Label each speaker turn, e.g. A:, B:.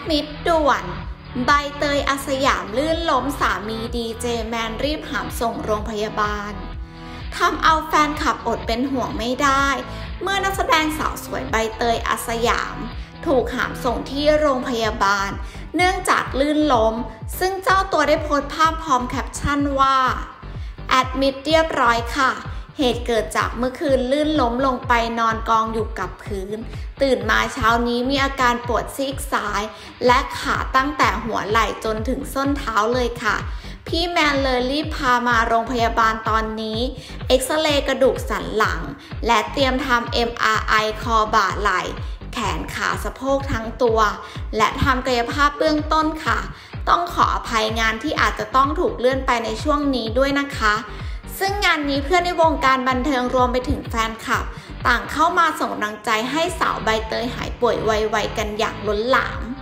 A: มิดด่วนใบเตยอาสยามลื่นล้มสามีดีเจแมนรีบหามส่งโรงพยาบาลทำเอาแฟนคลับอดเป็นห่วงไม่ได้เมื่อนักแสดงสาวสวยใบเตยอาสยามถูกหามส่งที่โรงพยาบาลเนื่องจากลื่นล้มซึ่งเจ้าตัวได้โพสต์ภาพพร้อมแคปชั่นว่าแอดมิดเรียบร้อยค่ะเหตุเกิดจากเมื่อคืนลื่นล้มลงไปนอนกองอยู่กับพื้นตื่นมาเช้านี้มีอาการปวดซีกซ้ายและขาตั้งแต่หัวไหล่จนถึงส้นเท้าเลยค่ะพี่แมนเลยรีบพามาโรงพยาบาลตอนนี้เอ็กซเรย์กระดูกสันหลังและเตรียมทำ MRI คอบ่าไหล่แขนขาสะโพกทั้งตัวและทำกายภาพเบื้องต้นค่ะต้องขออภัยงานที่อาจจะต้องถูกเลื่อนไปในช่วงนี้ด้วยนะคะซึ่งงานนี้เพื่อนในวงการบันเทิงรวมไปถึงแฟนคลับต่างเข้ามาส่งกำลังใจให้สาวใบเตยหายป่วยไวๆกันอย่างล้นหลาม